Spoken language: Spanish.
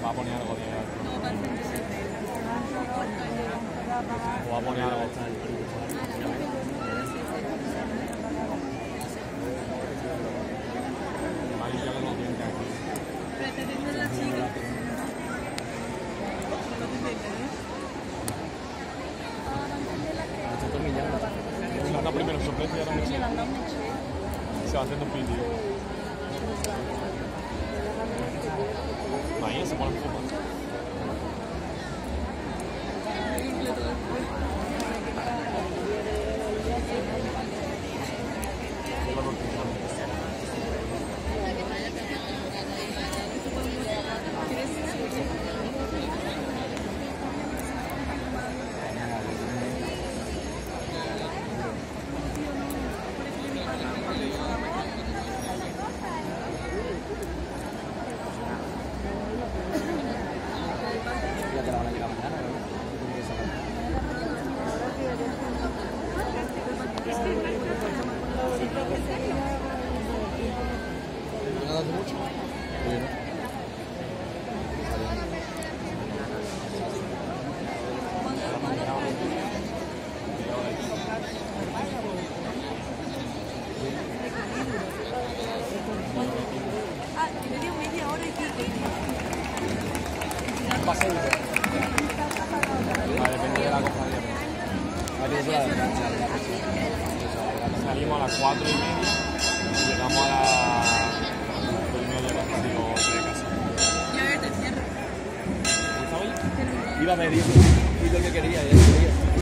Va a poner algo de No, va a ser o va a poner algo. Ahí ya lo tienen que aquí. Pretende la chica. La primera sorpresa y ahora me se va haciendo un vídeo. Ahí se pone fotos. Salimos a las 4:30 y llegamos a las 2:30 de casa. Ya ves, te cierro. Iba a medir y lo que quería.